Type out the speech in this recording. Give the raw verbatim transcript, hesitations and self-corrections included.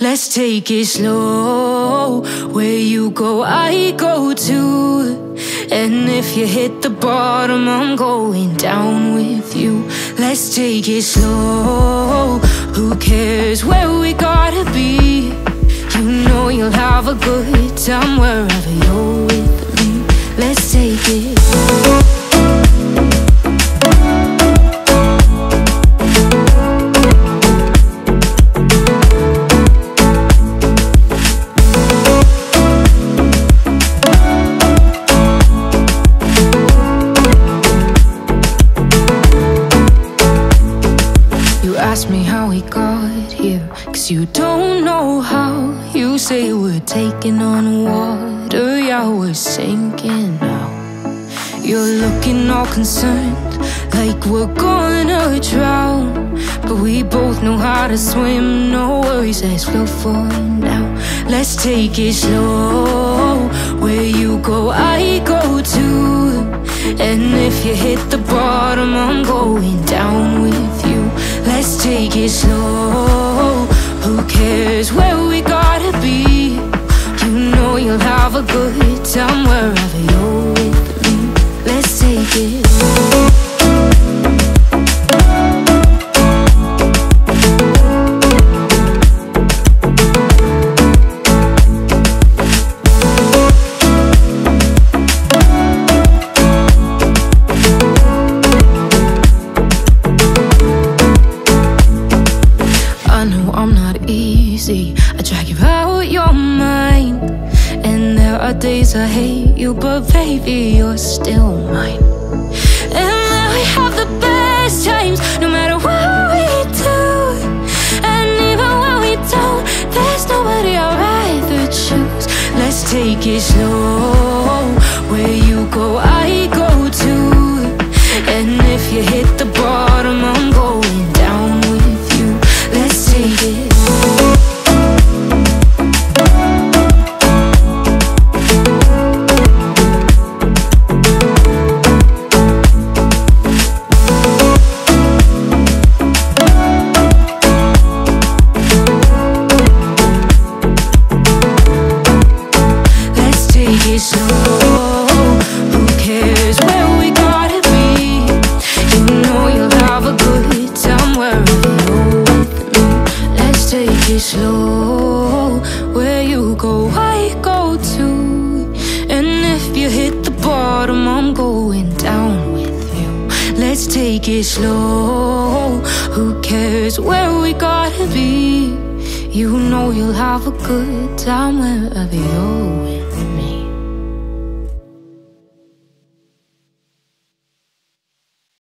Let's take it slow. Where you go, I go too. And if you hit the bottom, I'm going down with you. Let's take it slow. Who cares where we gotta be? You know you'll have a good time wherever you're with me. Let's take it slow. Ask me how we got here, cause you don't know how. You say we're taking on water, yeah, we're sinking now. You're looking all concerned, like we're gonna drown. But we both know how to swim, no worries as we'll fall now. Let's take it slow. Where you go, I go too. And if you hit the bottom, I'm going down with you. Let's take it slow. Who cares where we gotta be? You know you'll have a good time wherever you're with me. Let's take it slow. I'm not easy, I drag you out your mind. And there are days I hate you, but baby, you're still mine. And then we have the best times, no matter what we do. And even when we don't, there's nobody I'd rather choose. Let's take it slow. Where you go, I go too. And if you hit the bottom, I'm going down with you. Let's take it. Slow. Who cares where we gotta be? You know you'll have a good time wherever you're with me. Let's take it slow. Where you go, I go too. And if you hit the bottom, I'm going down with you. Let's take it slow. Who cares where we gotta be? You know you'll have a good time wherever you're with me.